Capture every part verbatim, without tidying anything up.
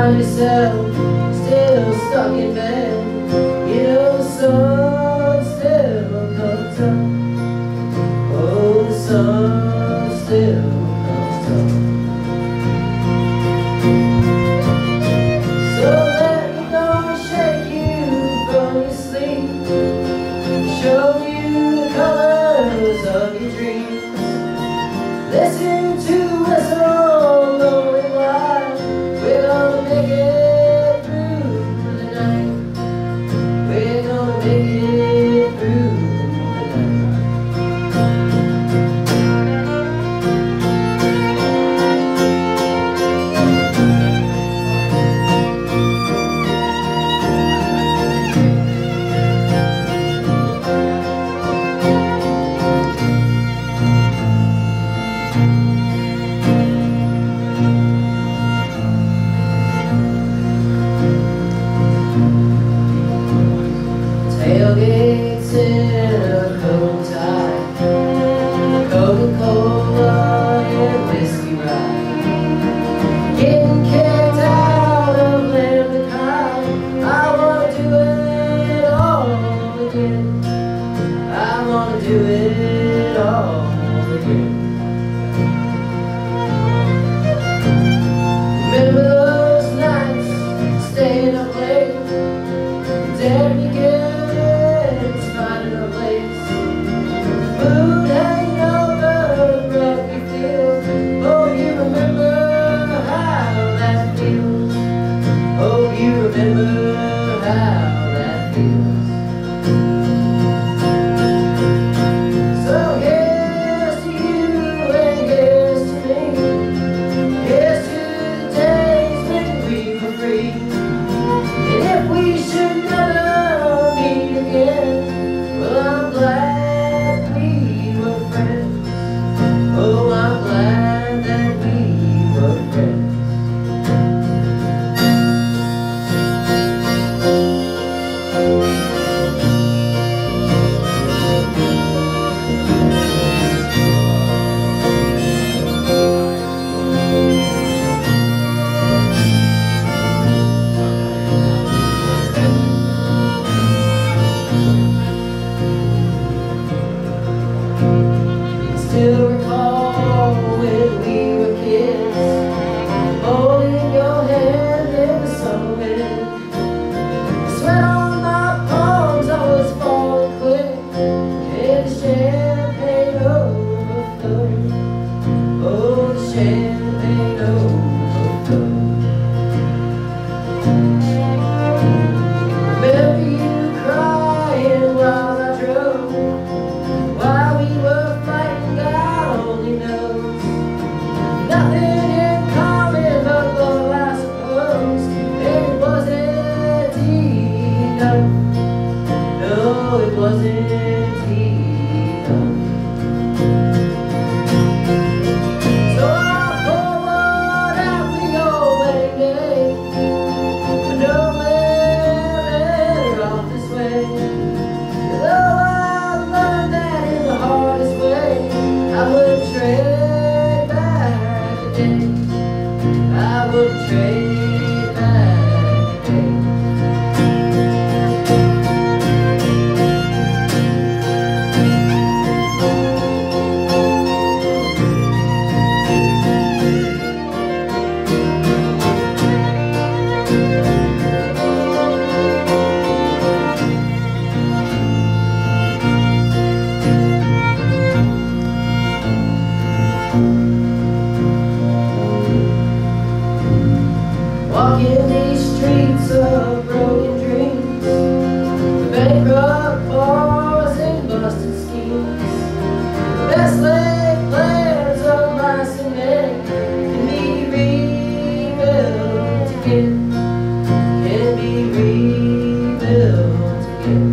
find yourself still stuck in bed, you know the sun still comes up. Oh, the sun still comes up. So let me go and shake you from your sleep, show you the colors of your dreams. Listen to a song going wild. We're gonna make it through the night. We're gonna make it through the night. Tailgates in a coat tie, Coca-Cola and whiskey ride, getting kicked out of Lambert High. I wanna do it all again. I wanna do it all again. Remember those nights, staying up late, daring to get finding a place, food hanging over the rugby field. Oh, you remember how that feels. Oh, you remember how that feels. So here's to you and here's to me. Here's to the days when we were free. And if we should never meet again, well, I'm glad we were friends. Oh, I'm glad that we were friends. Still recall when we were kids, holding your hand in the summer wind. Sweat on my palms, I was falling quick, and the champagne overflowed. Oh, the champagne overflowed. Remember you crying while I drove, while we were fighting, God only knows. Nothing in common but love, I suppose. And it wasn't enough. No, it wasn't enough. So I pour one out for your wedding day. Nowhere better off this way. Though I learned that in the hardest way, I would trade back a day. I would trade back a day. Walking these streets of broken dreams, the bankrupt bars and busted schemes, the best laid plans of mice and men can be rebuilt again, can be rebuilt again.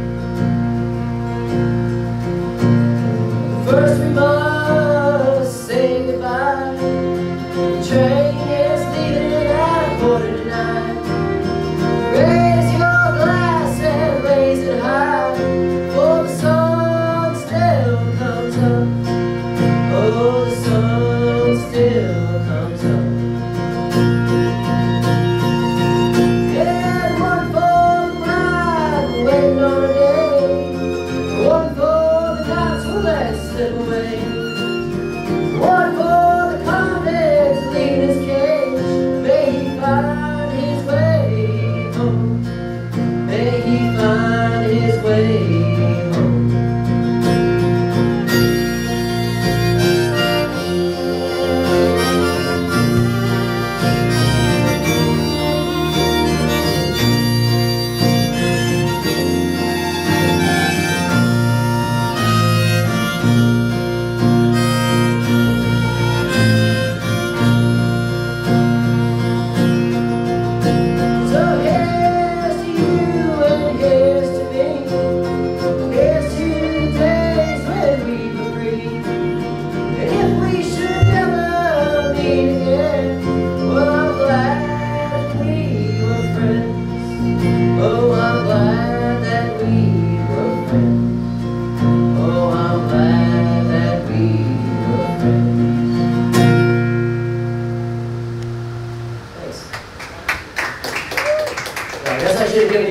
First we must say goodbye. The train is leaving at a quarter to nine. Raise your glass and raise it high, for the sun still comes up. Oh, the sun still comes up. slip away. One for the confidence to leave his cage. May he find his way home. May he find his way home. Oh, I'm glad that we were friends. Oh, I'm glad that we were friends. Thanks. I guess I should have given you